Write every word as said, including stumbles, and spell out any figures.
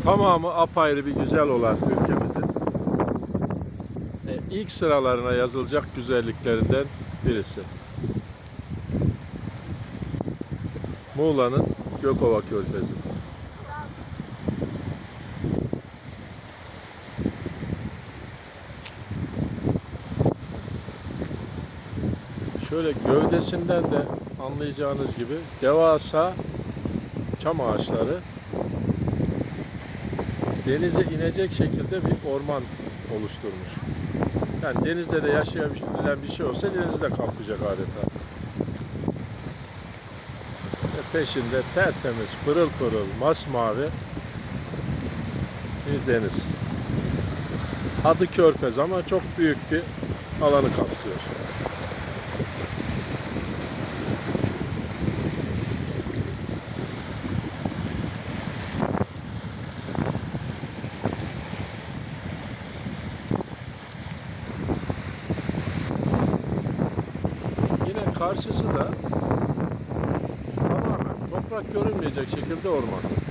tamamı apayrı bir güzel olan ülkemizin e, ilk sıralarına yazılacak güzelliklerinden birisi. Muğla'nın Gökova Körfezi. Şöyle gövdesinden de anlayacağınız gibi devasa çam ağaçları denize inecek şekilde bir orman oluşturmuş. Yani denizde de yaşayabilen bir şey olsa denizde kalkacak adeta. Ve peşinde tertemiz, pırıl pırıl, masmavi bir deniz. Adı Körfez ama çok büyük bir alanı kapsıyor. Yine karşısı da tamamen toprak görünmeyecek şekilde orman.